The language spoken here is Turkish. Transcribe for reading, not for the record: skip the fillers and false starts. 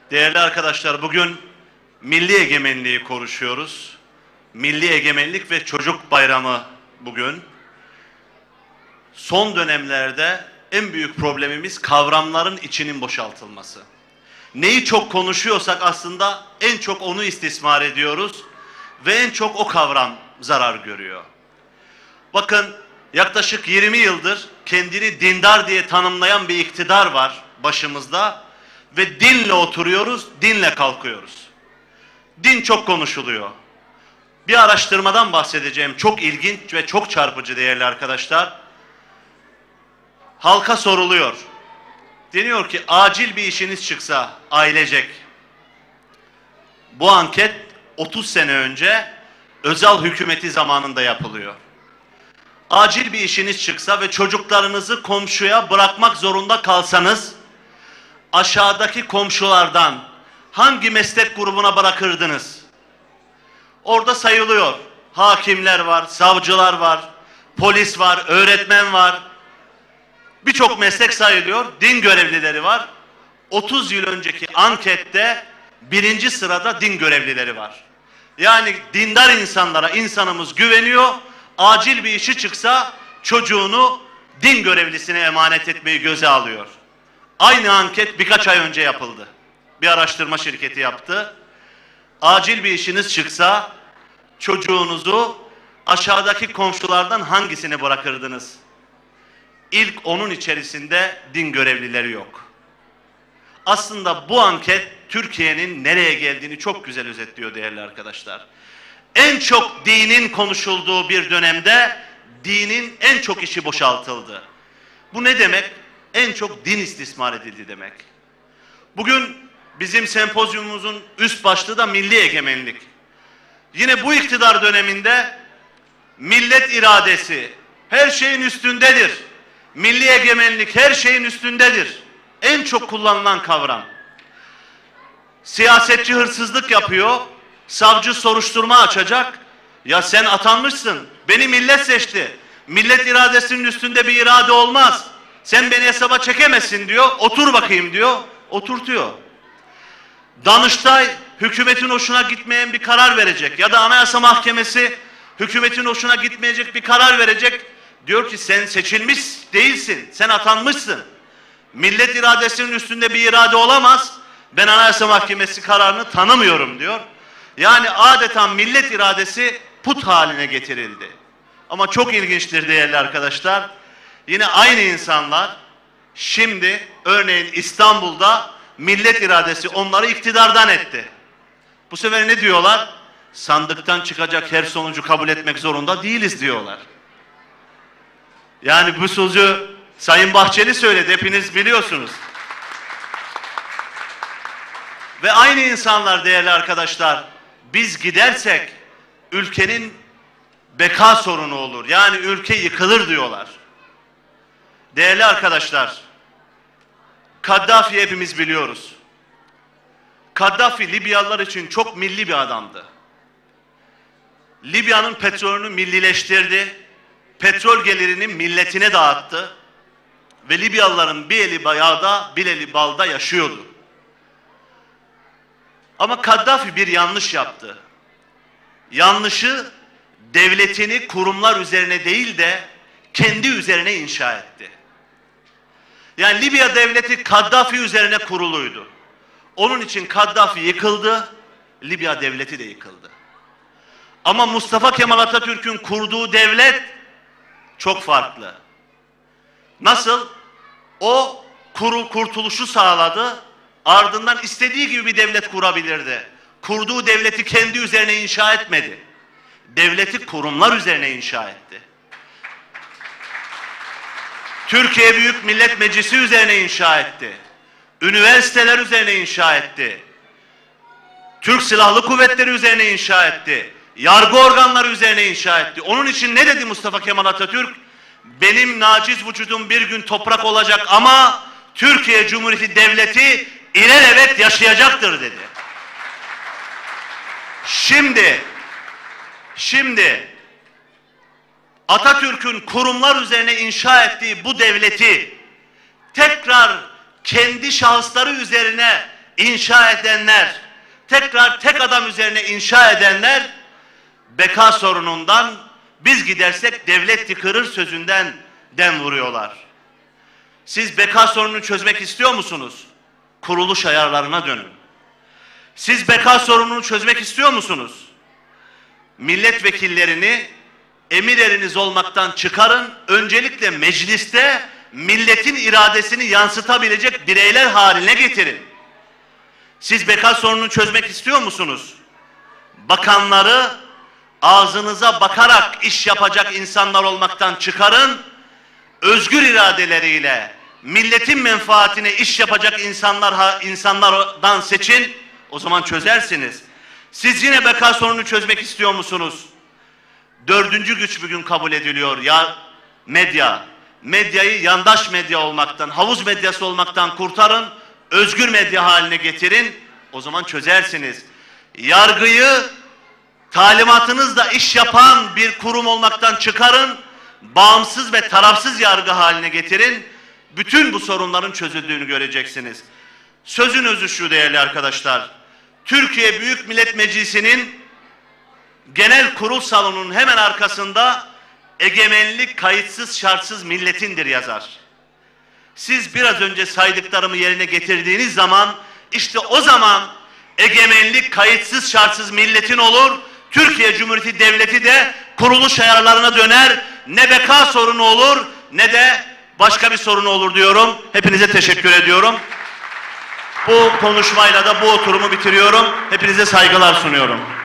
Değerli arkadaşlar, bugün milli egemenliği konuşuyoruz. Milli egemenlik ve çocuk bayramı bugün. Son dönemlerde en büyük problemimiz kavramların içinin boşaltılması. Neyi çok konuşuyorsak aslında en çok onu istismar ediyoruz ve en çok o kavram zarar görüyor. Bakın, yaklaşık 20 yıldır kendini dindar diye tanımlayan bir iktidar var başımızda ve dinle oturuyoruz, dinle kalkıyoruz. Din çok konuşuluyor. Bir araştırmadan bahsedeceğim, çok ilginç ve çok çarpıcı değerli arkadaşlar. Halka soruluyor. Deniyor ki acil bir işiniz çıksa ailecek. Bu anket 30 sene önce Özal hükümeti zamanında yapılıyor. Acil bir işiniz çıksa ve çocuklarınızı komşuya bırakmak zorunda kalsanız aşağıdaki komşulardan hangi meslek grubuna bırakırdınız? Orada sayılıyor. Hakimler var, savcılar var, polis var, öğretmen var. Birçok meslek sayılıyor. Din görevlileri var. 30 yıl önceki ankette birinci sırada din görevlileri var. Yani dindar insanlara insanımız güveniyor. Acil bir işi çıksa çocuğunu din görevlisine emanet etmeyi göze alıyor. Aynı anket birkaç ay önce yapıldı. Bir araştırma şirketi yaptı. Acil bir işiniz çıksa çocuğunuzu aşağıdaki komşulardan hangisini bırakırdınız? İlk onun içerisinde din görevlileri yok. Aslında bu anket Türkiye'nin nereye geldiğini çok güzel özetliyor değerli arkadaşlar. En çok dinin konuşulduğu bir dönemde dinin en çok işi boşaltıldı. Bu ne demek? En çok din istismar edildi demek. Bugün bizim sempozyumumuzun üst başlığı da milli egemenlik. Yine bu iktidar döneminde millet iradesi her şeyin üstündedir. Milli egemenlik her şeyin üstündedir. En çok kullanılan kavram. Siyasetçi hırsızlık yapıyor. Savcı soruşturma açacak. Ya sen atanmışsın. Beni millet seçti. Millet iradesinin üstünde bir irade olmaz. Sen beni hesaba çekemezsin diyor. Otur bakayım diyor. Oturtuyor. Danıştay hükümetin hoşuna gitmeyen bir karar verecek. Ya da Anayasa Mahkemesi hükümetin hoşuna gitmeyecek bir karar verecek. Diyor ki sen seçilmiş değilsin. Sen atanmışsın. Millet iradesinin üstünde bir irade olamaz. Ben Anayasa Mahkemesi kararını tanımıyorum diyor. Yani adeta millet iradesi put haline getirildi. Ama çok ilginçtir değerli arkadaşlar. Yine aynı insanlar şimdi örneğin İstanbul'da millet iradesi onları iktidardan etti. Bu sefer ne diyorlar? Sandıktan çıkacak her sonucu kabul etmek zorunda değiliz diyorlar. Yani bu sözü Sayın Bahçeli söyledi, hepiniz biliyorsunuz. Ve aynı insanlar değerli arkadaşlar, biz gidersek ülkenin beka sorunu olur. Yani ülke yıkılır diyorlar. Değerli arkadaşlar, Kaddafi hepimiz biliyoruz. Kaddafi Libyalılar için çok milli bir adamdı. Libya'nın petrolünü millileştirdi. Petrol gelirini milletine dağıttı. Ve Libyalıların bir eli yağda, bir eli balda yaşıyordu. Ama Kaddafi bir yanlış yaptı. Yanlışı devletini kurumlar üzerine değil de kendi üzerine inşa etti. Yani Libya devleti Kaddafi üzerine kuruluydu. Onun için Kaddafi yıkıldı, Libya devleti de yıkıldı. Ama Mustafa Kemal Atatürk'ün kurduğu devlet çok farklı. Nasıl? O kurtuluşu sağladı, ardından istediği gibi bir devlet kurabilirdi. Kurduğu devleti kendi üzerine inşa etmedi. Devleti kurumlar üzerine inşa etti. Türkiye Büyük Millet Meclisi üzerine inşa etti. Üniversiteler üzerine inşa etti. Türk Silahlı Kuvvetleri üzerine inşa etti. Yargı organları üzerine inşa etti. Onun için ne dedi Mustafa Kemal Atatürk? Benim naciz vücudum bir gün toprak olacak ama Türkiye Cumhuriyeti Devleti ilelebet yaşayacaktır dedi. Şimdi Atatürk'ün kurumlar üzerine inşa ettiği bu devleti tekrar kendi şahısları üzerine inşa edenler, tekrar tek adam üzerine inşa edenler beka sorunundan, biz gidersek devlet yıkılır sözünden dem vuruyorlar. Siz beka sorununu çözmek istiyor musunuz? Kuruluş ayarlarına dönün. Siz beka sorununu çözmek istiyor musunuz? Milletvekillerini emir eriniz olmaktan çıkarın. Öncelikle mecliste milletin iradesini yansıtabilecek bireyler haline getirin. Siz beka sorununu çözmek istiyor musunuz? Bakanları ağzınıza bakarak iş yapacak insanlar olmaktan çıkarın. Özgür iradeleriyle milletin menfaatine iş yapacak insanlardan seçin. O zaman çözersiniz. Siz yine beka sorununu çözmek istiyor musunuz? Dördüncü güç bugün kabul ediliyor. Ya medya. Medyayı yandaş medya olmaktan, havuz medyası olmaktan kurtarın. Özgür medya haline getirin. O zaman çözersiniz. Yargıyı talimatınızla iş yapan bir kurum olmaktan çıkarın. Bağımsız ve tarafsız yargı haline getirin. Bütün bu sorunların çözüldüğünü göreceksiniz. Sözün özü şu değerli arkadaşlar. Türkiye Büyük Millet Meclisi'nin genel kurul salonunun hemen arkasında egemenlik kayıtsız şartsız milletindir yazar. Siz biraz önce saydıklarımı yerine getirdiğiniz zaman işte o zaman egemenlik kayıtsız şartsız milletin olur. Türkiye Cumhuriyeti Devleti de kuruluş ayarlarına döner. Ne beka sorunu olur ne de başka bir sorun olur diyorum. Hepinize teşekkür ediyorum. Bu konuşmayla da bu oturumu bitiriyorum. Hepinize saygılar sunuyorum.